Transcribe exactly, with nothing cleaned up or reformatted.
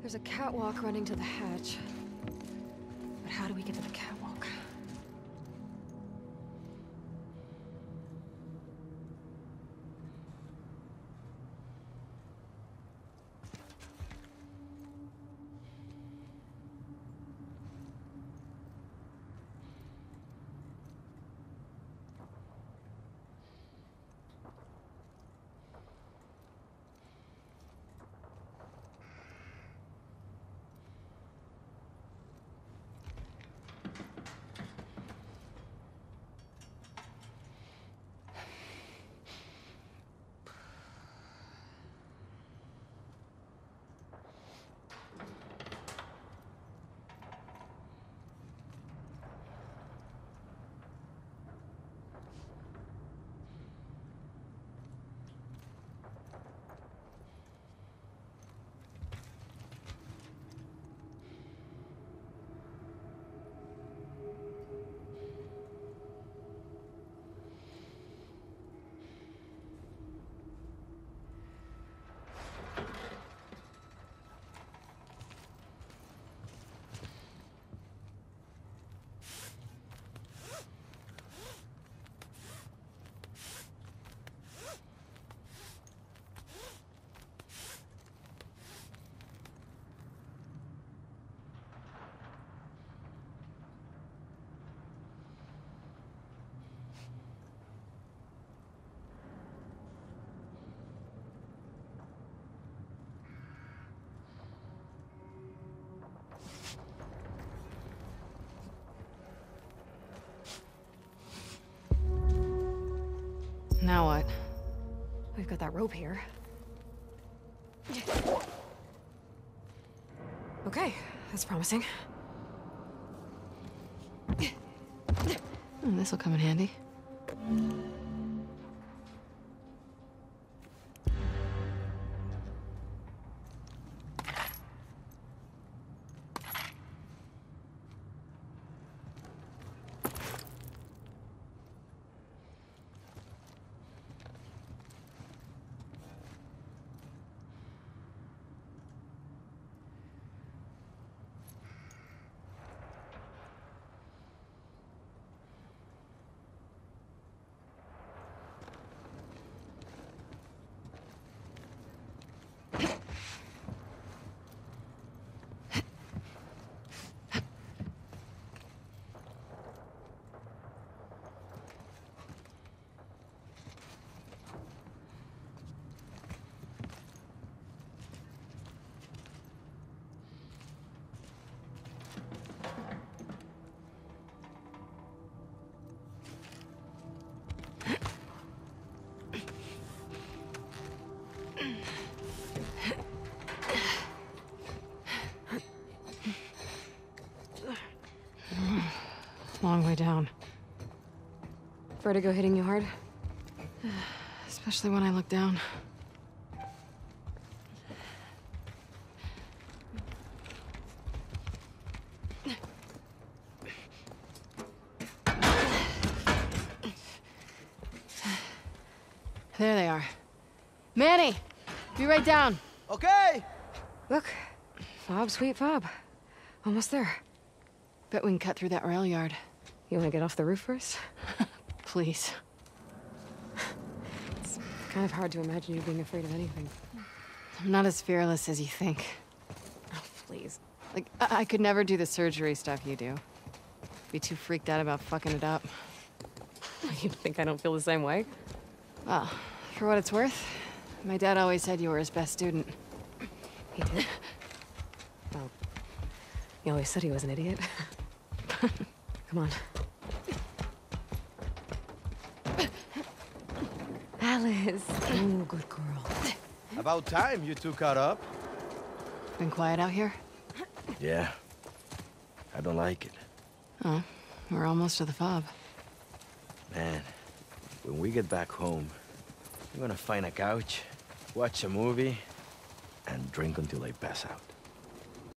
There's a catwalk running to the hatch. But how do we get to the catwalk? Now what? We've got that rope here. Okay, that's promising. Oh, this'll come in handy. Long way down. Vertigo hitting you hard? Especially when I look down. There they are. Manny! Be right down. Okay! Look. Fob, sweet fob. Almost there. Bet we can cut through that rail yard. You wanna get off the roof first? Please. It's kind of hard to imagine you being afraid of anything. I'm not as fearless as you think. Oh, please. Like, I, I could never do the surgery stuff you do. Be too freaked out about fucking it up. You think I don't feel the same way? Well, for what it's worth, my dad always said you were his best student. He did? Well, he always said he was an idiot. Come on. Alice. Oh, good girl. About time you two caught up. Been quiet out here? Yeah. I don't like it. Oh, we're almost to the fob. Man, when we get back home, I'm gonna find a couch, watch a movie, and drink until I pass out.